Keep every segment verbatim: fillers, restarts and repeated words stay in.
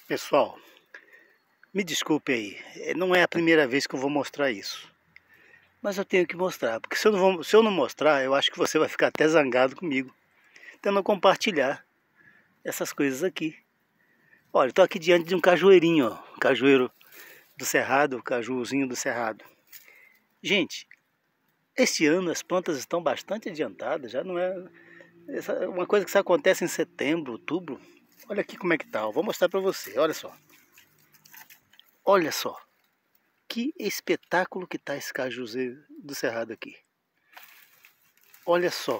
Pessoal, me desculpe aí, não é a primeira vez que eu vou mostrar isso, mas eu tenho que mostrar, porque se eu não, vou, se eu não mostrar, eu acho que você vai ficar até zangado comigo, tentando compartilhar essas coisas aqui. Olha, estou aqui diante de um cajueirinho, ó, cajueiro do Cerrado, cajuzinho do Cerrado. Gente, este ano as plantas estão bastante adiantadas, já não é essa, uma coisa que só acontece em setembro, outubro. Olha aqui como é que tá, ó. Vou mostrar para você, olha só. Olha só, que espetáculo que tá esse cajuzeiro do Cerrado aqui. Olha só.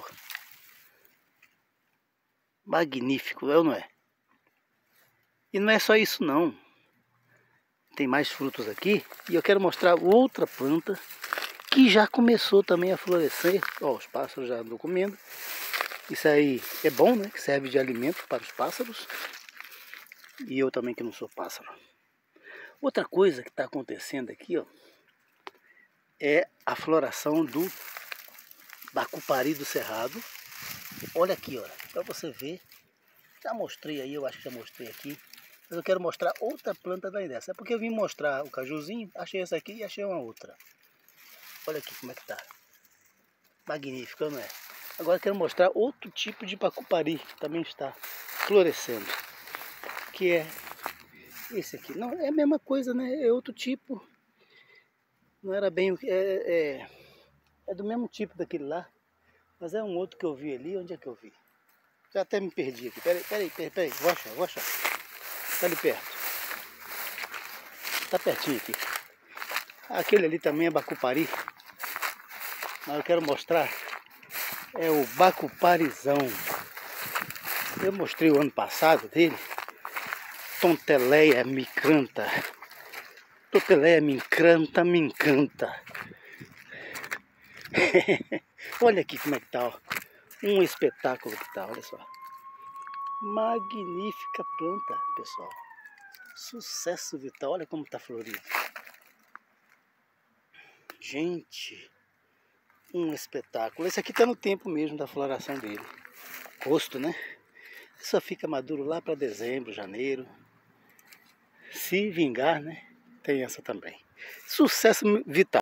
Magnífico, é ou não é? E não é só isso não. Tem mais frutos aqui e eu quero mostrar outra planta que já começou também a florescer. Ó, os pássaros já andam comendo. Isso aí é bom, né? Que serve de alimento para os pássaros. E eu também que não sou pássaro. Outra coisa que está acontecendo aqui, ó, é a floração do bacupari do Cerrado. Olha aqui, ó, para você ver. Já mostrei aí, eu acho que já mostrei aqui. Mas eu quero mostrar outra planta daí dessa. É porque eu vim mostrar o cajuzinho, achei essa aqui e achei uma outra. Olha aqui como é que tá. Magnífico, não é? Agora eu quero mostrar outro tipo de bacupari que também está florescendo. Que é esse aqui. Não, é a mesma coisa, né? É outro tipo. Não era bem o que... É, é, é do mesmo tipo daquele lá. Mas é um outro que eu vi ali. Onde é que eu vi? Já até me perdi aqui. Peraí, peraí, peraí, peraí. Vou achar, vou achar. Tá ali perto. Tá pertinho aqui. Aquele ali também é bacupari. Mas eu quero mostrar. É o bacuparizão. Eu mostrei o ano passado dele. Tonteleia micranta. Tonteleia micranta, me encanta. Olha aqui como é que tá, ó. Um espetáculo que tá, olha só. Magnífica planta, pessoal. Sucesso vital, olha como tá florido. Gente, um espetáculo. Esse aqui tá no tempo mesmo da floração dele. Agosto, né? Só fica maduro lá para dezembro, janeiro. Se vingar, né? Tem essa também. Sucesso vital.